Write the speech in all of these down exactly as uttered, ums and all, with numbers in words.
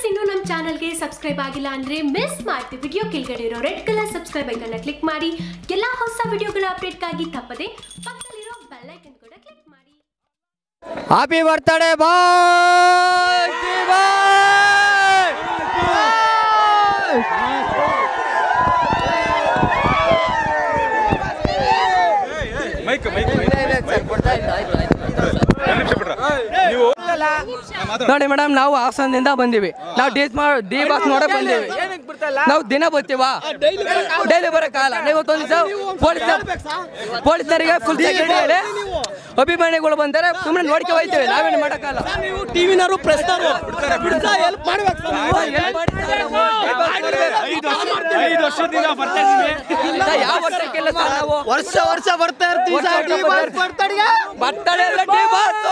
ಇನ್ನೂ ನಮ್ಮ ಚಾನೆಲ್ಗೆ ಸಬ್ಸ್ಕ್ರೈಬ್ ಆಗಿಲ್ಲ ಅಂದ್ರೆ ಮಿಸ್ ಮಾಡ್ತಿ ವಿಡಿಯೋ ಕೆಳಗಡೆ ಇರೋ ರೆಡ್ ಕಲರ್ ಸಬ್ಸ್ಕ್ರೈಬ್ ಐಕಾನ್ ಅನ್ನು ಕ್ಲಿಕ್ ಮಾಡಿ ಎಲ್ಲ ಹೊಸ ವಿಡಿಯೋಗಳ ಅಪ್ಡೇಟ್ಗಾಗಿ ತಪ್ಪದೆ ಪಕ್ಕದಲ್ಲಿರೋ ಬೆಲ್ ಐಕಾನ್ ಕೂಡ ಕ್ಲಿಕ್ ಮಾಡಿ. Happy birthday boy mic mic ನೋಡಿ ಮೇಡಮ್, ನಾವು ಹಾಸನದಿಂದ ಬಂದಿವಿ. ನಾವು ಡಿ ಡಿ ಬಾಸ್ ನೋಡಕ್ ಬಂದೀವಿ. ನಾವು ದಿನ ಬರ್ತೀವಾ, ಡೈಲಿ ಬರಕ್ಕಾಗಲ್ಲ. ಇವತ್ತೊಂದು ದಿವಸ ಪೊಲೀಸ್ ಪೊಲೀಸರಿಗೆ ಫುಲ್ ಸೆಕ್ಯೂರಿಟಿ ಹೇಳಿ ಅಭಿಮಾನಿಗಳು ಬಂದರೆ ಸುಮ್ಮನೆ ನೋಡ್ಕೆ ಹೋಯ್ತೇವೆ. ನಾವೇನು ಮಾಡಕ್ಕಾಗಲ್ಲ. ಟಿವಿನವರು ಪ್ರೆಸ್ನವರು ಐದು ವರ್ಷದಿಂದ ಬರ್ತಾ ಇದೀವಿ. ಯಾವ ವರ್ಷಕ್ಕೆಲ್ಲ ನಾವು ವರ್ಷ ವರ್ಷ ಬರ್ತಾ ಇರ್ತೀವಿ. ಬರ್ತಡೇ ಎಲ್ಲ ಡಿ ಬಾಸ್.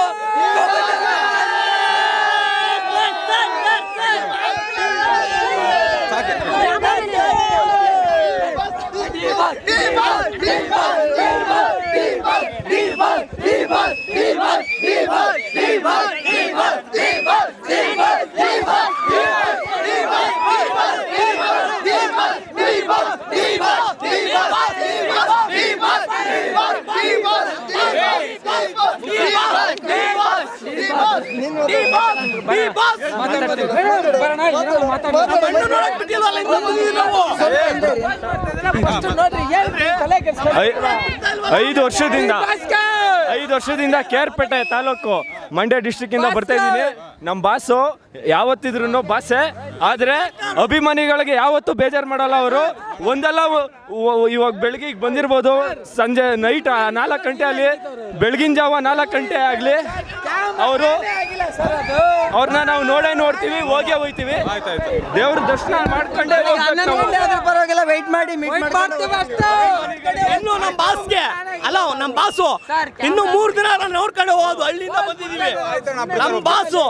ಐದು ವರ್ಷದಿಂದ ಐದು ವರ್ಷದಿಂದ ಕೇರ್ಪೇಟೆ ತಾಲೂಕು ಮಂಡ್ಯ ಡಿಸ್ಟ್ರಿಕ್ಟ್ ಇಂದ ಬರ್ತಾ ಇದ್ದೀನಿ. ನಮ್ಮ ಬಾಸು ಯಾವತ್ತಿದ್ರು ಬಾಸೆ, ಆದ್ರೆ ಅಭಿಮಾನಿಗಳಿಗೆ ಯಾವತ್ತೂ ಬೇಜಾರು ಮಾಡಲ್ಲ ಅವರು. ಒಂದಲ್ಲ ಇವಾಗ ಬೆಳಗ್ಗೆ ಬಂದಿರ್ಬೋದು, ಸಂಜೆ ನೈಟ್ ನಾಲ್ಕು ಗಂಟೆ ಆಗಲಿ, ಬೆಳಗಿನ ಜಾವ ನಾಲ್ಕು ಗಂಟೆ ಆಗಲಿ, ಅವರು ಅವ್ರನ್ನ ನಾವು ನೋಡೇ ನೋಡ್ತೀವಿ, ಹೋಗೇ ಹೋಗ್ತೀವಿ. ದೇವ್ರ ದರ್ಶನ ಮಾಡ್ಕೊಂಡೇ ಪರವಾಗಿಲ್ಲ, ವೆಯ್ಟ್ ಮಾಡಿ ಇನ್ನು ನಮ್ಮ ಬಾಸ್ಗೆ ಅಲ್ಲ, ನಮ್ಮ ಬಾಸು ಇನ್ನು ಮೂರ್ ದಿನ ನೋಡ್ಕೊಂಡು ಹೋಗೋದು. ಹಳ್ಳಿಯಿಂದ ಬಂದಿದೀವಿ. ನಮ್ಮ ಬಾಸು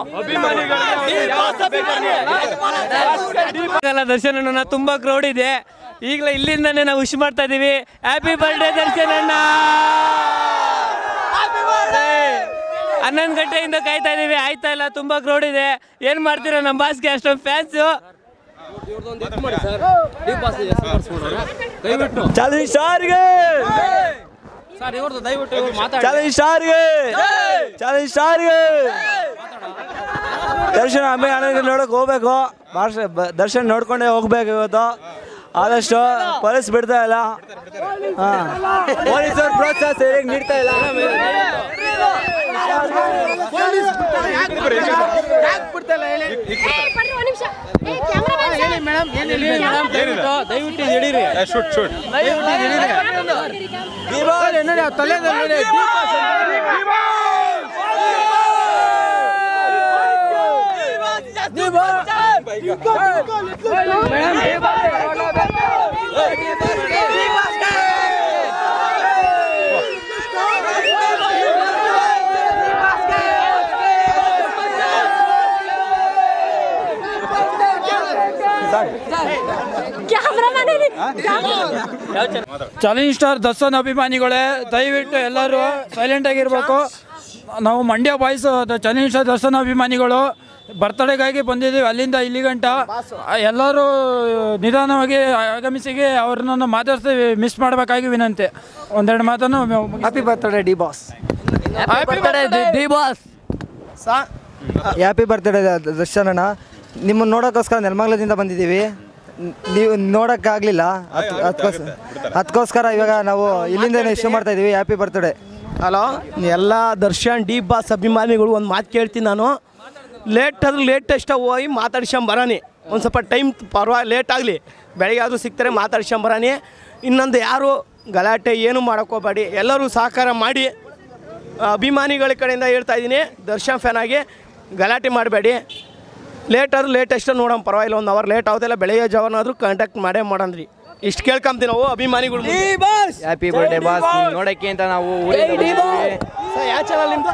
ದರ್ಶನ ತುಂಬಾ ಕ್ರೌಡ್ ಇದೆ. ಈಗಲೇ ಇಲ್ಲಿಂದಾನೆ ನಾವು ವಿಶ್ ಮಾಡ್ತಾ ಇದೀವಿ. ಹ್ಯಾಪಿ ಬರ್ಡೇ ದರ್ಶನ್ ಅಣ್ಣ. ಹನ್ನೊಂದು ಗಂಟೆಯಿಂದ ಕಾಯ್ತಾ ಇದೀವಿ, ಆಯ್ತಾ ಇಲ್ಲ. ತುಂಬಾ ಕ್ರೌಡ್ ಇದೆ. ಏನ್ ಮಾಡ್ತೀರಾ ನಮ್ಮ ಬಾಸ್ಗೆ ಅಷ್ಟೊಂದು ಫ್ಯಾನ್ಸು. ಚಾಲೆಂಜ್ ಸ್ಟಾರ್ಗೆ ಚಾಲೆಂಜ್ ಸ್ಟಾರ್ಗೆ ಚಾಲೆಂಜ್ ಸ್ಟಾರ್ಗೆ ದರ್ಶನ ಅಮ್ಮೆ ಅಣ್ಣ ನೋಡಕ್ ಹೋಗ್ಬೇಕು. ದರ್ಶನ್ ನೋಡ್ಕೊಂಡೇ ಹೋಗ್ಬೇಕು ಇವತ್ತು. ಆದಷ್ಟು ಪೊಲೀಸ್ ಬಿಡ್ತಾ ಇಲ್ಲ, ಪೊಲೀಸರು ಪ್ರೋತ್ಸಾಹ ಸರಿಯಾಗಿ ನೀಡ್ತಾ ಇಲ್ಲ. ದಯವಿಟ್ಟು ಹಿಡೀರಿ. ಚಾಲೆಂಜ್ ಸ್ಟಾರ್ ದರ್ಶನ್ ಅಭಿಮಾನಿಗಳೇ, ದಯವಿಟ್ಟು ಎಲ್ಲರೂ ಸೈಲೆಂಟ್ ಆಗಿರ್ಬೇಕು. ನಾವು Mandya boys challenge star Darshan ಅಭಿಮಾನಿಗಳು ಬರ್ತಡೇಗಾಗಿ ಬಂದಿದ್ದೀವಿ. ಅಲ್ಲಿಂದ ಇಲ್ಲಿ ಗಂಟ ಎಲ್ಲರೂ ನಿಧಾನವಾಗಿ ಆಗಮಿಸಿಗೆ ಅವ್ರನ್ನ ಮಾತಾಡ್ಸಿ ಮಿಸ್ ಮಾಡಬೇಕಾಗಿ ವಿನಂತಿ. ಒಂದೆರಡು ಮಾತನ್ನು. Happy birthday D boss. Happy birthday D boss. Happy birthday Darshan ಅಣ್ಣ. ನಿಮ್ಮನ್ನು ನೋಡೋಕ್ಕೋಸ್ಕರ ನೆಲಮಂಗಲದಿಂದ ಬಂದಿದ್ದೀವಿ. ನೀವು ನೋಡೋಕ್ಕಾಗಲಿಲ್ಲ, ಅದಕ್ಕೋಸ್ಕರ ಅದಕ್ಕೋಸ್ಕರ ಇವಾಗ ನಾವು ಇಲ್ಲಿಂದ ಇಶ್ಯೂ ಮಾಡ್ತಾ ಇದ್ದೀವಿ. Happy birthday. ಹಲೋ ಎಲ್ಲ ದರ್ಶನ್ ಡಿ ಬಾಸ್ ಅಭಿಮಾನಿಗಳು ಒಂದು ಮಾತು ಕೇಳ್ತೀನಿ ನಾನು. ಲೇಟ್ ಆದ್ರೂ ಲೇಟೆಸ್ಟ್ ಹೋಗಿ ಮಾತಾಡ್ಸ್ಕೊಂಬರಾನಿ. ಒಂದು ಸ್ವಲ್ಪ ಟೈಮ್ ಪರವಾಗಿ ಲೇಟ್ ಆಗಲಿ, ಬೆಳಗ್ಗೆ ಆದರೂ ಸಿಗ್ತಾರೆ, ಮಾತಾಡ್ಸ್ಕೊಂಬರಾನಿ. ಇನ್ನೊಂದು ಯಾರು ಗಲಾಟೆ ಏನು ಮಾಡೋಕ್ಕೋಗಬೇಡಿ, ಎಲ್ಲರೂ ಸಹಕಾರ ಮಾಡಿ. ಅಭಿಮಾನಿಗಳ ಕಡೆಯಿಂದ ಹೇಳ್ತಾ ಇದ್ದೀನಿ, ದರ್ಶನ್ ಫ್ಯಾನ್ ಆಗಿ ಗಲಾಟೆ ಮಾಡಬೇಡಿ. ಲೇಟ್ ಆದ್ರೂ ಲೇಟೆಸ್ಟ್ ನೋಡೋಣ, ಪರವಾಗಿಲ್ಲ. ಒಂದು ಅವರ್ ಲೇಟ್ ಆಗೋದಿಲ್ಲ, ಬೆಳಗ್ಗೆ ಜಾವನಾದರೂ ಕಾಂಟ್ಯಾಕ್ಟ್ ಮಾಡೇ ಮಾಡಂದ್ರಿ. ಇಷ್ಟು ಕೇಳ್ಕೊಂತೀವಿ ನಾವು ಅಭಿಮಾನಿಗಳು. Happy birthday boss. ನೋಡೋಕ್ಕೆ ಅಂತ ನಾವು ಯಾವ ಚಾನಲ್ ನಿಮ್ದು?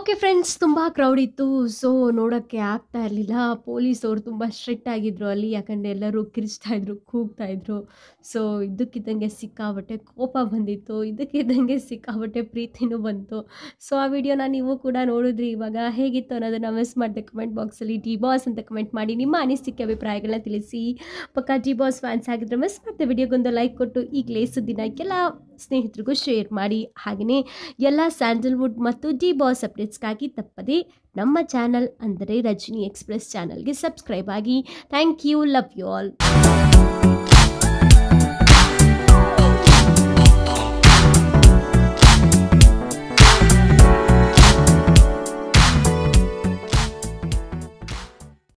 ಓಕೆ ಫ್ರೆಂಡ್ಸ್, ತುಂಬ ಕ್ರೌಡ್ ಇತ್ತು. ಸೊ ನೋಡೋಕ್ಕೆ ಆಗ್ತಾ ಇರಲಿಲ್ಲ. ಪೊಲೀಸವ್ರು ತುಂಬ ಸ್ಟ್ರಿಕ್ಟ್ ಆಗಿದ್ರು ಅಲ್ಲಿ, ಯಾಕಂದರೆ ಎಲ್ಲರೂ ಕಿರಿಚ್ತಾಯಿದ್ರು, ಕೂಗ್ತಾಯಿದ್ರು. ಸೊ ಇದ್ದಕ್ಕಿದ್ದಂಗೆ ಸಿಕ್ಕಾಬಟ್ಟೆ ಕೋಪ ಬಂದಿತ್ತು, ಇದ್ದಕ್ಕಿದ್ದಂಗೆ ಸಿಕ್ಕಾಬಟ್ಟೆ ಪ್ರೀತಿನೂ ಬಂತು. ಸೊ ಆ ವಿಡಿಯೋನ ನೀವು ಕೂಡ ನೋಡಿದ್ರಿ. ಇವಾಗ ಹೇಗಿತ್ತು ಅನ್ನೋದನ್ನು ಮಿಸ್ ಮಾಡಿದೆ ಕಮೆಂಟ್ ಬಾಕ್ಸಲ್ಲಿ ಡಿ ಬಾಸ್ ಅಂತ ಕಮೆಂಟ್ ಮಾಡಿ ನಿಮ್ಮ ಅನಿಸಿಕೆ ಅಭಿಪ್ರಾಯಗಳನ್ನ ತಿಳಿಸಿ. ಪಕ್ಕ ಡಿ ಬಾಸ್ ಫ್ಯಾನ್ಸ್ ಆಗಿದ್ರೆ ಮಿಸ್ ಮಾಡಿದೆ ವಿಡಿಯೋಗೊಂದು ಲೈಕ್ ಕೊಟ್ಟು ಈಗಲೇ ಸುದ್ದಿನ ಎಲ್ಲ ಸ್ನೇಹಿತರಿಗೂ ಶೇರ್ ಮಾಡಿ. ಹಾಗೆಯೇ ಎಲ್ಲ ಸ್ಯಾಂಡಲ್ವುಡ್ ಮತ್ತು ಡಿ ಬಾಸ್ ಅಪ್ಡೇಟ್ಸ್ಗಾಗಿ ತಪ್ಪದೆ ನಮ್ಮ ಚಾನಲ್ ಅಂದರೆ ರಜನಿ ಎಕ್ಸ್ಪ್ರೆಸ್ ಚಾನಲ್ಗೆ ಸಬ್ಸ್ಕ್ರೈಬ್ ಆಗಿ. Thank you, love you all.